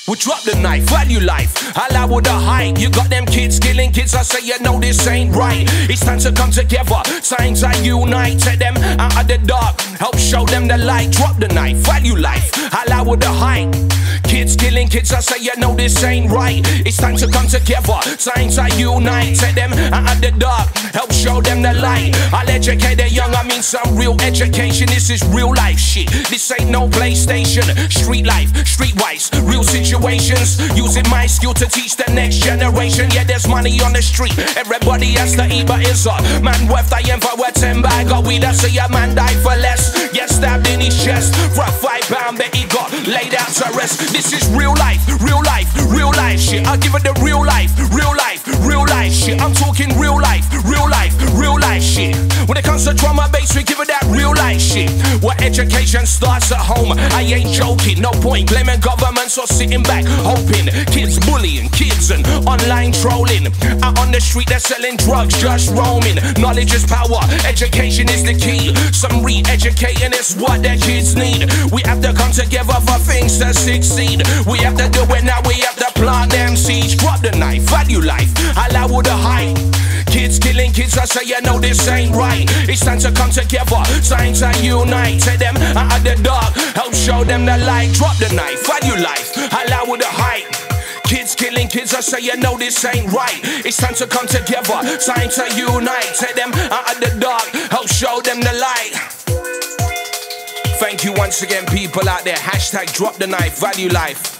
We drop the knife, value life, allow with the hype. You got them kids killing kids, I say you know this ain't right. It's time to come together, time to unite. Take them out of the dark, help show them the light. Drop the knife, value life, allow with the hype. Kids killing kids, I say you know this ain't right. It's time to come together, time to unite. Take them out of the dark, help show them the light. I'll educate the young, I mean some real education. This is real life shit, this ain't no PlayStation. Street life, streetwise, real situations. Using my skill to teach the next generation. Yeah, there's money on the street, everybody has to eat, but it's a man worth dying for a 10 bag of weed. I see a man die for less. Yeah, stabbed in his chest for a £5 bet he got laid out to rest. This is real life, real life, real life shit. I give it the real life, real life, real life shit. I'm talking real life, real life, real life shit. When it comes to drum and bass, we give it that real life shit. Where education starts at home, I ain't joking. No point blaming governments or sitting back hoping. Kids bullying kids and online trolling. Out on the street they're selling drugs, just roaming. Knowledge is power, education is the key. Some re-educating is what their kids need. We have to come together for things to succeed. We have to do it now, we have to plant them seeds. Drop the knife, value life, allow with the hype. Kids killing kids, I say you know this ain't right. It's time to come together, time to unite. Take them out of the dark, help show them the light. Drop the knife, value life, allow with the hype. Kids killing kids, I say you know this ain't right. It's time to come together, time to unite. Take them out of the dark, help show them the light. Thank you once again, people out there. Hashtag drop the knife, value life.